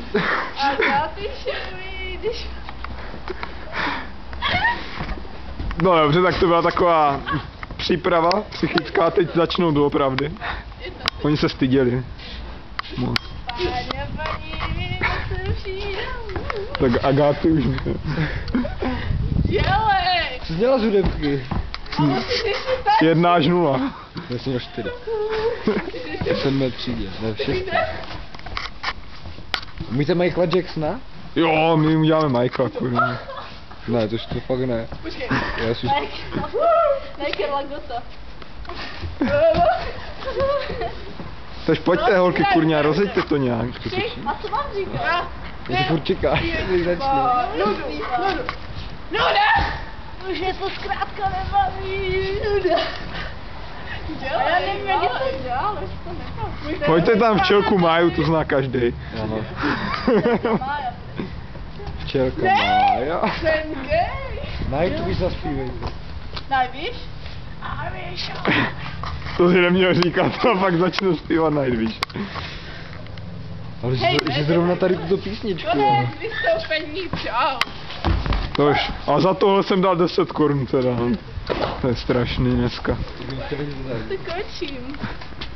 A já ty šumí, když... No dobře, tak to byla taková příprava psychická, teď začnou doopravdy. Oni se styděli. Moc. Paní, se přijde. Tak Agáty už ne. Dělej! Co jsi dělal z hudebky? 1:0. Já jsem měl 4. Já jsem měl 3, ne 6. Umíte Michaela Jacksona? Jo, my uděláme Mikea, kurva. Ne, to fakt ne. Počkej. Já si... Nike Lagota. Takže pojďte holky, kurňa, rozjeďte to nějak. A co mám říkat? Já si furt čekáš, než začne. Nudu. Nuda! Už je to zkrátka nebaví. Nuda. Dělej, já nevím, jak je to děláš, to nechápu. Pojďte tam včelku Máju, to zná každý. Ano. Mája. Včelka Mája. Jsem gay. Najdu víc zaspívejte. Najvíš? A víš. To si neměl říkat, a pak začnu zpívat Nightwish. Ale že zrovna tady tuto písničku. Konec vystoupení, čau. Tož, a za tohle jsem dal 10 korun teda. To je strašný dneska. To končím.